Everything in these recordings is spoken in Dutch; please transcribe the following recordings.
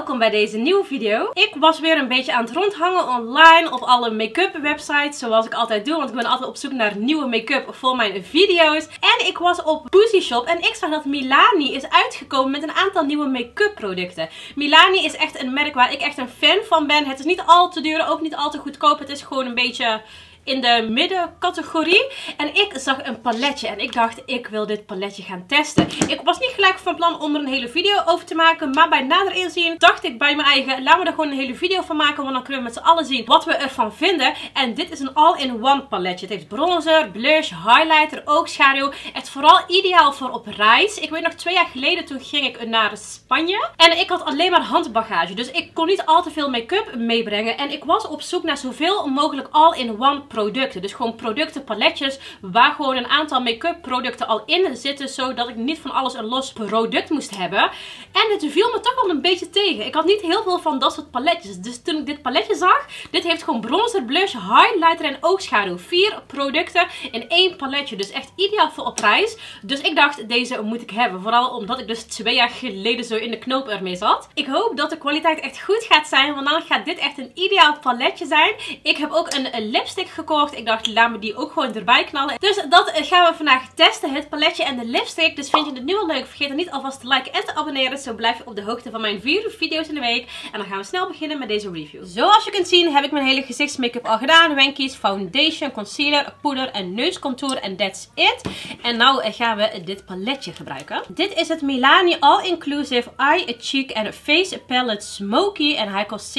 welkom bij deze nieuwe video. Ik was weer een beetje aan het rondhangen online op alle make-up websites, zoals ik altijd doe, want ik ben altijd op zoek naar nieuwe make-up voor mijn video's. En ik was op Pussy Shop en ik zag dat Milani is uitgekomen met een aantal nieuwe make-up producten. Milani is echt een merk waar ik echt een fan van ben. Het is niet al te duur, ook niet al te goedkoop. Het is gewoon een beetje in de middencategorie. En ik zag een paletje en ik dacht, ik wil dit paletje gaan testen. Ik was niet gelijk van plan om er een hele video over te maken, maar bij nader inzien dacht ik bij mijn eigen, laten we er gewoon een hele video van maken, want dan kunnen we met z'n allen zien wat we ervan vinden. En dit is een all-in-one paletje. Het heeft bronzer, blush, highlighter, oogschaduw. Echt vooral ideaal voor op reis. Ik weet nog 2 jaar geleden, toen ging ik naar Spanje en ik had alleen maar handbagage, dus ik kon niet al te veel make-up meebrengen. En ik was op zoek naar zoveel mogelijk all-in-one producten. Dus gewoon producten, paletjes, waar gewoon een aantal make-up producten al in zitten, zodat ik niet van alles een los product moest hebben. En het viel me toch wel een beetje tegen. Ik had niet heel veel van dat soort paletjes. Dus toen ik dit paletje zag, dit heeft gewoon bronzer, blush, highlighter en oogschaduw. 4 producten in 1 paletje. Dus echt ideaal voor op reis. Dus ik dacht, deze moet ik hebben. Vooral omdat ik dus 2 jaar geleden zo in de knoop ermee zat. Ik hoop dat de kwaliteit echt goed gaat zijn, want dan gaat dit echt een ideaal paletje zijn. Ik heb ook een lipstick gekocht. Ik dacht, laat me die ook gewoon erbij knallen. Dus dat gaan we vandaag testen. Het paletje en de lipstick. Dus vind je het nu al leuk? Vergeet dan niet alvast te liken en te abonneren. Zo blijf je op de hoogte van mijn 4 video's in de week. En dan gaan we snel beginnen met deze review. Zoals je kunt zien heb ik mijn hele gezichtsmake-up al gedaan. Wenkies, foundation, concealer, poeder en neuscontour. En that's it. En nou gaan we dit paletje gebruiken. Dit is het Milani All Inclusive Eye, Cheek and Face Palette Smoky. En hij kost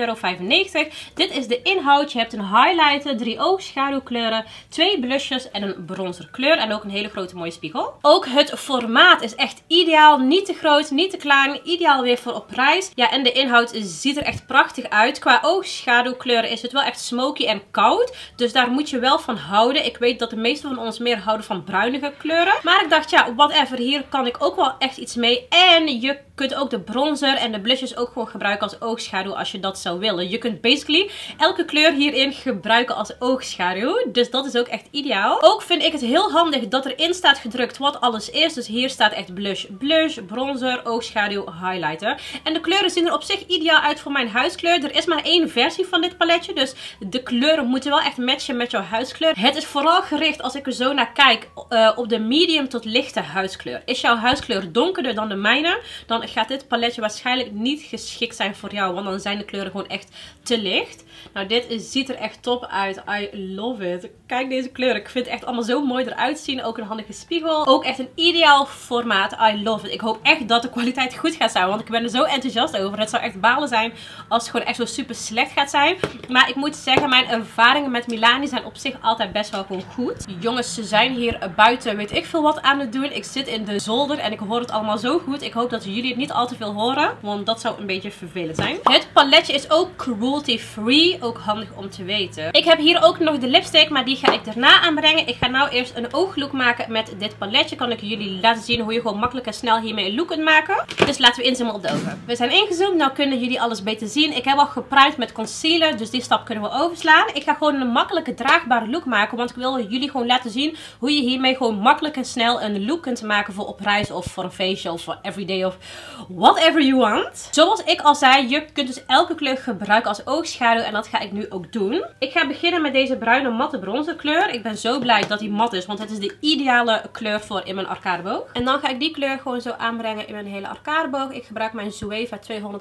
€17,95. Dit is de inhoud. Je hebt een highlighter, 3 oogschaduwkleuren, 2 blushes en een bronzerkleur. En ook een hele grote mooie spiegel. Ook het formaat is echt ideaal. Niet te groot, niet te klein. Ideaal weer voor op reis. Ja, en de inhoud ziet er echt prachtig uit. Qua oogschaduwkleuren is het wel echt smoky en koud. Dus daar moet je wel van houden. Ik weet dat de meeste van ons meer houden van bruinige kleuren. Maar ik dacht, ja, whatever. Hier kan ik ook wel echt iets mee. En je kunt ook de bronzer en de blushes ook gewoon gebruiken als oogschaduw als je dat zou willen. Je kunt basically elke kleur hierin gebruiken als oogschaduw. Dus dat is ook echt ideaal. Ook vind ik het heel handig dat erin staat gedrukt wat alles is. Dus hier staat echt blush, bronzer, oogschaduw, highlighter. En de kleuren zien er op zich ideaal uit voor mijn huidskleur. Er is maar 1 versie van dit paletje. Dus de kleuren moeten wel echt matchen met jouw huidskleur. Het is vooral gericht, als ik er zo naar kijk, op de medium tot lichte huidskleur. Is jouw huidskleur donkerder dan de mijne, dan gaat dit paletje waarschijnlijk niet geschikt zijn voor jou. Want dan zijn de kleuren gewoon echt te licht. Nou, dit ziet er echt top uit. I love it. Kijk deze kleuren. Ik vind het echt allemaal zo mooi eruit zien. Ook een handige spiegel. Ook echt een ideaal formaat. I love it. Ik hoop echt dat de kwaliteit goed gaat zijn. Want ik ben er zo enthousiast over. Het zou echt balen zijn als het gewoon echt zo super slecht gaat zijn. Maar ik moet zeggen, mijn ervaringen met Milani zijn op zich altijd best wel gewoon goed. Jongens, ze zijn hier buiten weet ik veel wat aan het doen. Ik zit in de zolder en ik hoor het allemaal zo goed. Ik hoop dat jullie het niet al te veel horen. Want dat zou een beetje vervelend zijn. Het paletje is ook cruelty free. Ook handig om te weten. Ik heb hier ook nog de lipstick, maar die ga ik daarna aanbrengen. Ik ga nou eerst een ooglook maken met dit paletje. Kan ik jullie laten zien hoe je gewoon makkelijk en snel hiermee een look kunt maken. Dus laten we inzoomen op de ogen. We zijn ingezoomd, nou kunnen jullie alles beter zien. Ik heb al geprimed met concealer, dus die stap kunnen we overslaan. Ik ga gewoon een makkelijke draagbare look maken, want ik wil jullie gewoon laten zien hoe je hiermee gewoon makkelijk en snel een look kunt maken voor op reis of voor een feestje of voor everyday of whatever you want. Zoals ik al zei, je kunt dus elke kleur gebruiken als oogschaduw en dat ga ik nu ook doen. Ik ga beginnen met deze bruine matte bronzerkleur. Ik ben zo blij dat die mat is, want het is de ideale kleur voor in mijn arcadeboog. En dan ga ik die kleur gewoon zo aanbrengen in mijn hele arcadeboog. Ik gebruik mijn Zoeva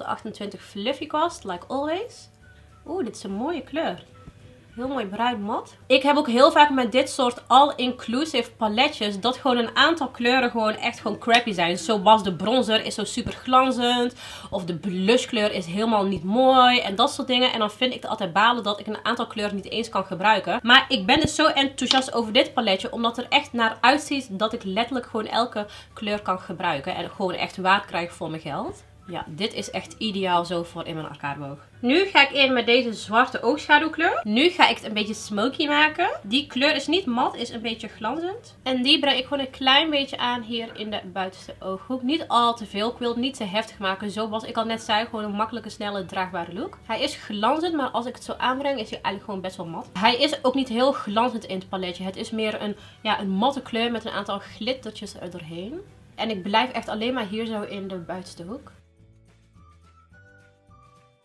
228 Fluffy Quast, like always. Oeh, dit is een mooie kleur. Heel mooi bruin mat. Ik heb ook heel vaak met dit soort all-inclusive paletjes dat gewoon een aantal kleuren gewoon echt gewoon crappy zijn. Zoals de bronzer is zo super glanzend. Of de blushkleur is helemaal niet mooi. En dat soort dingen. En dan vind ik het altijd balen dat ik een aantal kleuren niet eens kan gebruiken. Maar ik ben dus zo enthousiast over dit paletje. Omdat er echt naar uitziet dat ik letterlijk gewoon elke kleur kan gebruiken. En gewoon echt waard krijg voor mijn geld. Ja, dit is echt ideaal zo voor in mijn arcadeboog. Nu ga ik in met deze zwarte oogschaduwkleur. Nu ga ik het een beetje smoky maken. Die kleur is niet mat, is een beetje glanzend. En die breng ik gewoon een klein beetje aan hier in de buitenste ooghoek. Niet al te veel. Ik wil het niet te heftig maken. Zoals ik al net zei, gewoon een makkelijke, snelle, draagbare look. Hij is glanzend, maar als ik het zo aanbreng is hij eigenlijk gewoon best wel mat. Hij is ook niet heel glanzend in het paletje. Het is meer een matte kleur met een aantal glittertjes er doorheen. En ik blijf echt alleen maar hier zo in de buitenste hoek.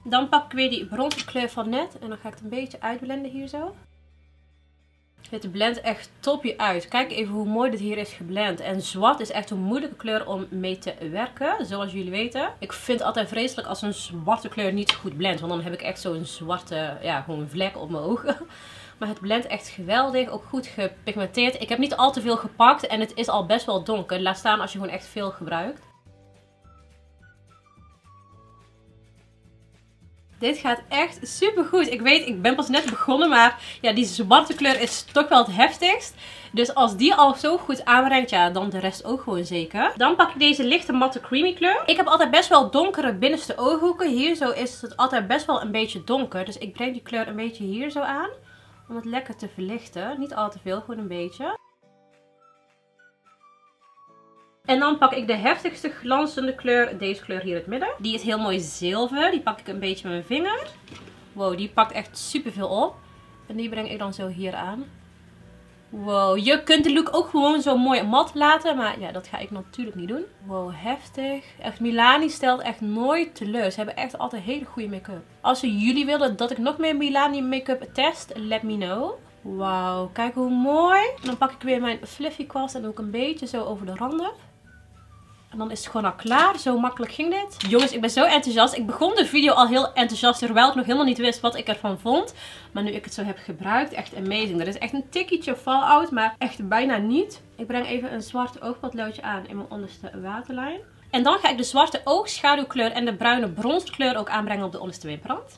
Dan pak ik weer die bronzerkleur van net. En dan ga ik het een beetje uitblenden hier zo. Het blendt echt topje uit. Kijk even hoe mooi dit hier is geblend. En zwart is echt een moeilijke kleur om mee te werken. Zoals jullie weten. Ik vind het altijd vreselijk als een zwarte kleur niet goed blendt. Want dan heb ik echt zo'n zwarte, ja, gewoon vlek op mijn ogen. Maar het blendt echt geweldig. Ook goed gepigmenteerd. Ik heb niet al te veel gepakt. En het is al best wel donker. Laat staan als je gewoon echt veel gebruikt. Dit gaat echt super goed. Ik weet, ik ben pas net begonnen, maar ja, die zwarte kleur is toch wel het heftigst. Dus als die al zo goed aanbrengt, ja, dan de rest ook gewoon zeker. Dan pak ik deze lichte matte creamy kleur. Ik heb altijd best wel donkere binnenste ooghoeken. Hier zo is het altijd best wel een beetje donker. Dus ik breng die kleur een beetje hier zo aan. Om het lekker te verlichten. Niet al te veel, gewoon een beetje. En dan pak ik de heftigste glanzende kleur, deze kleur hier in het midden. Die is heel mooi zilver. Die pak ik een beetje met mijn vinger. Wow, die pakt echt super veel op. En die breng ik dan zo hier aan. Wow, je kunt de look ook gewoon zo mooi mat laten. Maar ja, dat ga ik natuurlijk niet doen. Wow, heftig. Echt, Milani stelt echt nooit teleur. Ze hebben echt altijd hele goede make-up. Als jullie willen dat ik nog meer Milani make-up test, let me know. Wauw, kijk hoe mooi. En dan pak ik weer mijn fluffy kwast en ook een beetje zo over de randen. En dan is het gewoon al klaar. Zo makkelijk ging dit. Jongens, ik ben zo enthousiast. Ik begon de video al heel enthousiast, terwijl ik nog helemaal niet wist wat ik ervan vond. Maar nu ik het zo heb gebruikt, echt amazing. Er is echt een tikkeltje fallout, maar echt bijna niet. Ik breng even een zwart oogpotloodje aan in mijn onderste waterlijn. En dan ga ik de zwarte oogschaduwkleur en de bruine bronzerkleur ook aanbrengen op de onderste wimperrand.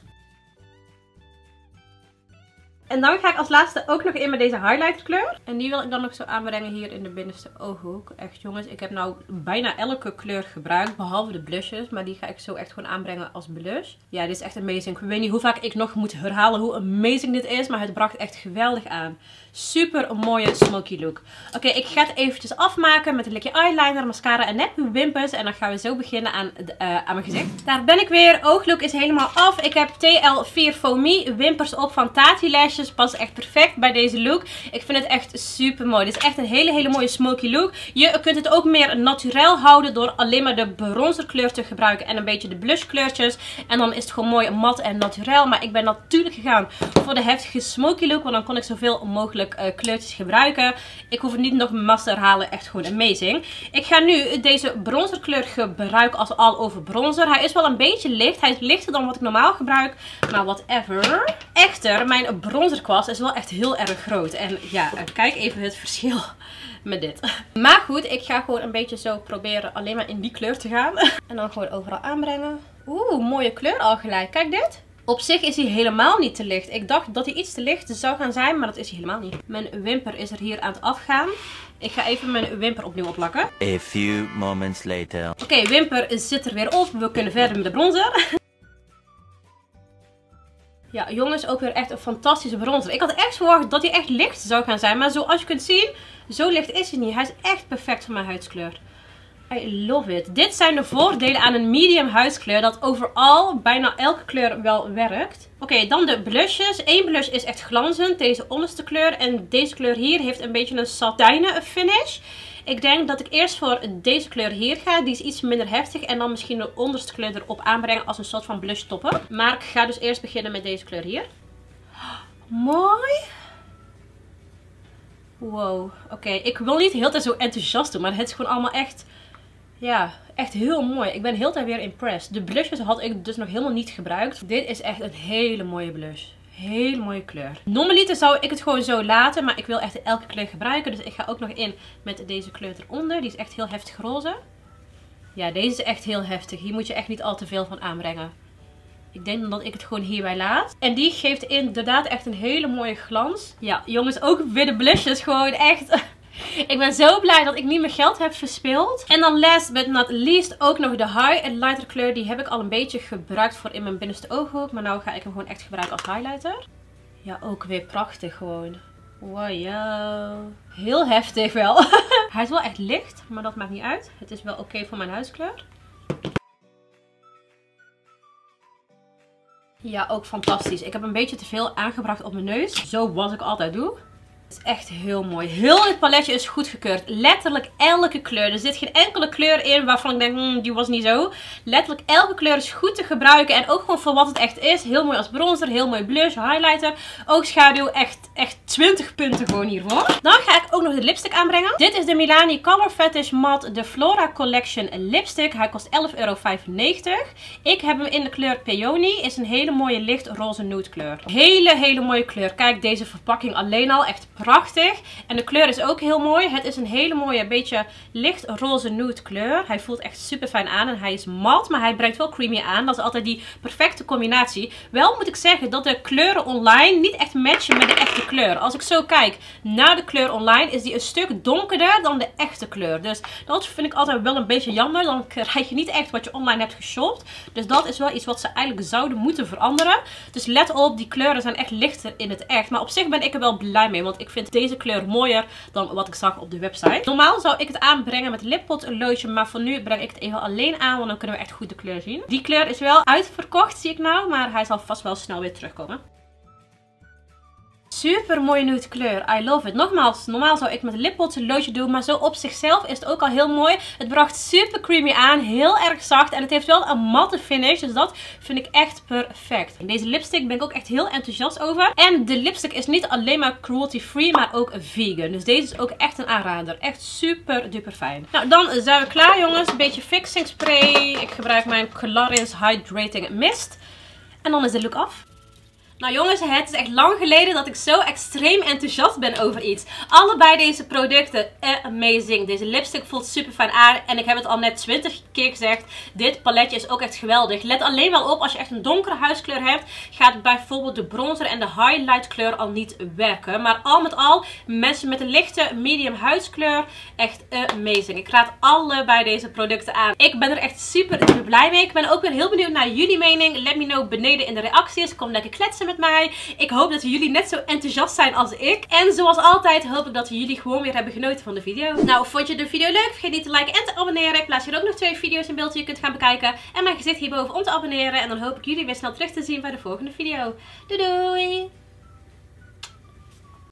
En dan ga ik als laatste ook nog in met deze highlighterkleur. En die wil ik dan nog zo aanbrengen hier in de binnenste ooghoek. Echt jongens, ik heb nou bijna elke kleur gebruikt. Behalve de blushes. Maar die ga ik zo echt gewoon aanbrengen als blush. Ja, dit is echt amazing. Ik weet niet hoe vaak ik nog moet herhalen hoe amazing dit is. Maar het bracht echt geweldig aan. Super mooie smoky look. Oké, ik ga het eventjes afmaken met een likje eyeliner, mascara en net mijn wimpers. En dan gaan we zo beginnen aan mijn gezicht. Daar ben ik weer. Ooglook is helemaal af. Ik heb TL4 Foamy wimpers op van Tati Lashes. Past echt perfect bij deze look. Ik vind het echt super mooi. Dit is echt een hele mooie smoky look. Je kunt het ook meer naturel houden door alleen maar de bronzerkleur te gebruiken en een beetje de blushkleurtjes. En dan is het gewoon mooi mat en naturel. Maar ik ben natuurlijk gegaan voor de heftige smoky look, want dan kon ik zoveel mogelijk kleurtjes gebruiken. Ik hoef het niet nog mast te herhalen. Echt gewoon amazing. Ik ga nu deze bronzerkleur gebruiken als all over bronzer. Hij is wel een beetje licht. Hij is lichter dan wat ik normaal gebruik. Maar whatever. Echter, mijn bronzerkwast is wel echt heel erg groot. En ja, kijk even het verschil met dit. Maar goed, ik ga gewoon een beetje zo proberen alleen maar in die kleur te gaan. En dan gewoon overal aanbrengen. Oeh, mooie kleur al gelijk. Kijk dit. Op zich is hij helemaal niet te licht. Ik dacht dat hij iets te licht zou gaan zijn, maar dat is hij helemaal niet. Mijn wimper is er hier aan het afgaan. Ik ga even mijn wimper opnieuw opplakken. A few moments later. Oké, wimper zit er weer op. We kunnen verder met de bronzer. Ja, jongens, ook weer echt een fantastische bronzer. Ik had echt verwacht dat hij echt licht zou gaan zijn. Maar zoals je kunt zien, zo licht is hij niet. Hij is echt perfect voor mijn huidskleur. I love it. Dit zijn de voordelen aan een medium huidskleur. Dat overal bijna elke kleur wel werkt. Oké, dan de blushes. Eén blush is echt glanzend. Deze onderste kleur. En deze kleur hier heeft een beetje een satijnen finish. Ik denk dat ik eerst voor deze kleur hier ga. Die is iets minder heftig. En dan misschien de onderste kleur erop aanbrengen als een soort van blush topper. Maar ik ga dus eerst beginnen met deze kleur hier. Mooi. Wow. Oké, ik wil niet heel tijd zo enthousiast doen. Maar het is gewoon allemaal echt... Ja, echt heel mooi. Ik ben heel tijd weer impressed. De blushes had ik dus nog helemaal niet gebruikt. Dit is echt een hele mooie blush. Hele mooie kleur. Normaliter zou ik het gewoon zo laten. Maar ik wil echt elke kleur gebruiken. Dus ik ga ook nog in met deze kleur eronder. Die is echt heel heftig roze. Ja, deze is echt heel heftig. Hier moet je echt niet al te veel van aanbrengen. Ik denk dan dat ik het gewoon hierbij laat. En die geeft inderdaad echt een hele mooie glans. Ja, jongens, ook weer de blushes gewoon echt... Ik ben zo blij dat ik niet meer geld heb verspild. En dan last but not least ook nog de highlighter kleur. Die heb ik al een beetje gebruikt voor in mijn binnenste ooghoek. Maar nu ga ik hem gewoon echt gebruiken als highlighter. Ja, ook weer prachtig gewoon. Wow. Heel heftig wel. Hij is wel echt licht, maar dat maakt niet uit. Het is wel oké voor mijn huidskleur. Ja, ook fantastisch. Ik heb een beetje te veel aangebracht op mijn neus. Zoals ik altijd doe. Het is echt heel mooi. Heel het paletje is goedgekeurd. Letterlijk elke kleur. Er zit geen enkele kleur in waarvan ik denk, die was niet zo. Letterlijk elke kleur is goed te gebruiken. En ook gewoon voor wat het echt is. Heel mooi als bronzer, heel mooi blush, highlighter, oogschaduw. Echt 20 punten gewoon hiervoor. Dan ga ik ook nog de lipstick aanbrengen. Dit is de Milani Color Fetish Matte de Flora Collection lipstick. Hij kost €11,95. Ik heb hem in de kleur Peony. Is een hele mooie licht roze nude kleur. Hele mooie kleur. Kijk, deze verpakking alleen al. Echt prachtig. En de kleur is ook heel mooi. Het is een hele mooie, beetje licht roze nude kleur. Hij voelt echt super fijn aan. En hij is mat, maar hij brengt wel creamy aan. Dat is altijd die perfecte combinatie. Wel moet ik zeggen dat de kleuren online niet echt matchen met de echte kleur. Als ik zo kijk naar de kleur online, is die een stuk donkerder dan de echte kleur. Dus dat vind ik altijd wel een beetje jammer. Dan krijg je niet echt wat je online hebt geshopt. Dus dat is wel iets wat ze eigenlijk zouden moeten veranderen. Dus let op, die kleuren zijn echt lichter in het echt. Maar op zich ben ik er wel blij mee, want ik vind deze kleur mooier dan wat ik zag op de website. Normaal zou ik het aanbrengen met lippot lotion, maar voor nu breng ik het even alleen aan, want dan kunnen we echt goed de kleur zien. Die kleur is wel uitverkocht, zie ik nou, maar hij zal vast wel snel weer terugkomen. Super mooie nude kleur. I love it. Nogmaals, normaal zou ik met lippot lotion doen, maar zo op zichzelf is het ook al heel mooi. Het bracht super creamy aan. Heel erg zacht. En het heeft wel een matte finish. Dus dat vind ik echt perfect. Deze lipstick ben ik ook echt heel enthousiast over. En de lipstick is niet alleen maar cruelty free, maar ook vegan. Dus deze is ook echt een aanrader. Echt super duper fijn. Nou, dan zijn we klaar jongens. Een beetje fixing spray. Ik gebruik mijn Clarins Hydrating Mist. En dan is de look af. Nou jongens, het is echt lang geleden dat ik zo extreem enthousiast ben over iets. Allebei deze producten, amazing. Deze lipstick voelt super fijn aan. En ik heb het al net 20 keer gezegd. Dit paletje is ook echt geweldig. Let alleen wel op, als je echt een donkere huidskleur hebt, gaat bijvoorbeeld de bronzer en de highlight kleur al niet werken. Maar al met al, mensen met een lichte medium huidskleur, echt amazing. Ik raad allebei deze producten aan. Ik ben er echt super blij mee. Ik ben ook weer heel benieuwd naar jullie mening. Let me know beneden in de reacties. Kom lekker kletsen met mij. Ik hoop dat jullie net zo enthousiast zijn als ik. En zoals altijd hoop ik dat jullie gewoon weer hebben genoten van de video. Nou, vond je de video leuk? Vergeet niet te liken en te abonneren. Ik plaats hier ook nog 2 video's in beeld die je kunt gaan bekijken. En mijn gezicht hierboven om te abonneren. En dan hoop ik jullie weer snel terug te zien bij de volgende video. Doei doei!